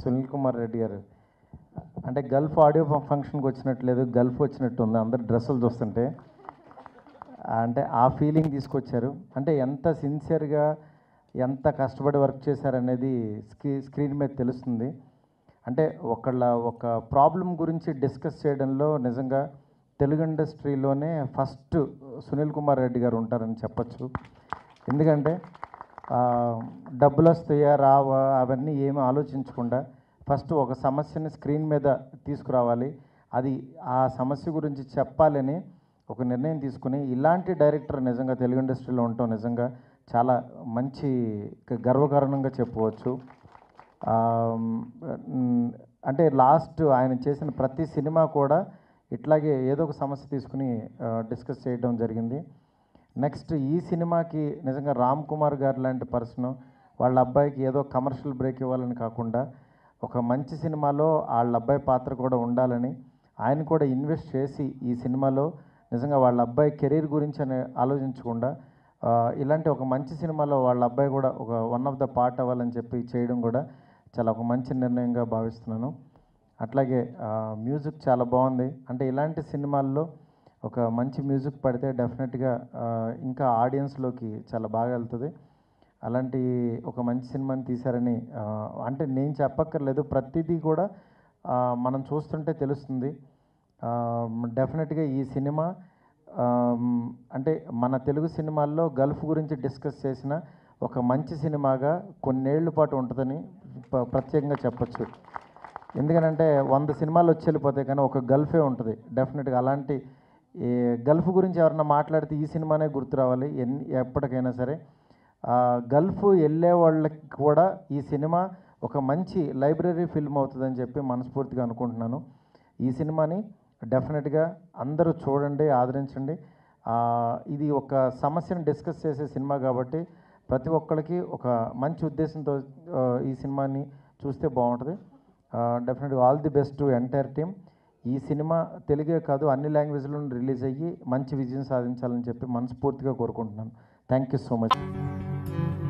సునీల్ కుమార్ రెడ్డి గారు అంటే Gulf audio ఫంక్షన్కి వచ్చినట్లేదు, గల్ఫ్ వచ్చినట్టు ఉంది అందరు డ్రెస్సులు చూస్తుంటే. అంటే ఆ ఫీలింగ్ తీసుకొచ్చారు. అంటే ఎంత సిన్సియర్గా ఎంత కష్టపడి వర్క్ చేశారనేది స్క్రీన్ మీద తెలుస్తుంది. అంటే ఒక ప్రాబ్లం గురించి డిస్కస్ చేయడంలో నిజంగా తెలుగు ఇండస్ట్రీలోనే ఫస్ట్ సునీల్ కుమార్ రెడ్డి గారు ఉంటారని చెప్పచ్చు. ఎందుకంటే డబ్బులు వస్తాయా రావా అవన్నీ ఏమీ ఆలోచించకుండా ఫస్ట్ ఒక సమస్యని స్క్రీన్ మీద తీసుకురావాలి, అది ఆ సమస్య గురించి చెప్పాలని ఒక నిర్ణయం తీసుకుని ఇలాంటి డైరెక్టర్ నిజంగా తెలుగు ఇండస్ట్రీలో ఉండటం నిజంగా చాలా మంచి గర్వకారణంగా చెప్పవచ్చు. అంటే లాస్ట్ ఆయన చేసిన ప్రతి సినిమా కూడా ఇట్లాగే ఏదో ఒక సమస్య తీసుకుని డిస్కస్ చేయడం జరిగింది. నెక్స్ట్ ఈ సినిమాకి నిజంగా రామ్ కుమార్ గారు లాంటి పర్సన్ వాళ్ళ అబ్బాయికి ఏదో కమర్షియల్ బ్రేక్ ఇవ్వాలని కాకుండా ఒక మంచి సినిమాలో వాళ్ళ అబ్బాయి పాత్ర కూడా ఉండాలని ఆయన కూడా ఇన్వెస్ట్ చేసి ఈ సినిమాలో నిజంగా వాళ్ళ అబ్బాయి కెరీర్ గురించి అని ఆలోచించకుండా ఇలాంటి ఒక మంచి సినిమాలో వాళ్ళ అబ్బాయి కూడా ఒక వన్ ఆఫ్ ద పార్ట్ అవ్వాలని చెప్పి చేయడం కూడా చాలా ఒక మంచి నిర్ణయంగా భావిస్తున్నాను. అట్లాగే మ్యూజిక్ చాలా బాగుంది. అంటే ఇలాంటి సినిమాల్లో ఒక మంచి మ్యూజిక్ పడితే డెఫినెట్గా ఇంకా ఆడియన్స్లోకి చాలా బాగా వెళ్తుంది. అలాంటి ఒక మంచి సినిమాని తీశారని అంటే నేను చెప్పక్కర్లేదు, ప్రతిదీ కూడా మనం చూస్తుంటే తెలుస్తుంది. డెఫినెట్గా ఈ సినిమా అంటే మన తెలుగు సినిమాల్లో గల్ఫ్ గురించి డిస్కస్ చేసిన ఒక మంచి సినిమాగా కొన్నేళ్ల పాటు ఉంటుందని ప్రత్యేకంగా చెప్పచ్చు. ఎందుకంటే 100 సినిమాలు వచ్చి వెళ్ళిపోతాయి కానీ ఒక గల్ఫే ఉంటుంది డెఫినెట్గా. అలాంటి గల్ఫ్ గురించి ఎవరన్నా మాట్లాడితే ఈ సినిమానే గుర్తు రావాలి ఎప్పటికైనా సరే. గల్ఫ్ వెళ్ళే వాళ్ళకి కూడా ఈ సినిమా ఒక మంచి లైబ్రరీ ఫిల్మ్ అవుతుందని చెప్పి మనస్ఫూర్తిగా అనుకుంటున్నాను. ఈ సినిమాని డెఫినెట్గా అందరూ చూడండి, ఆదరించండి. ఇది ఒక సమస్యను డిస్కస్ చేసే సినిమా కాబట్టి ప్రతి ఒక్కరికి ఒక మంచి ఉద్దేశంతో ఈ సినిమాని చూస్తే బాగుంటుంది. డెఫినెట్గా all the best to entire team. ఈ సినిమా తెలుగే కాదు అన్ని లాంగ్వేజ్లోనూ రిలీజ్ అయ్యి మంచి విజయం సాధించాలని చెప్పి మనస్ఫూర్తిగా కోరుకుంటున్నాను. Thank you so much.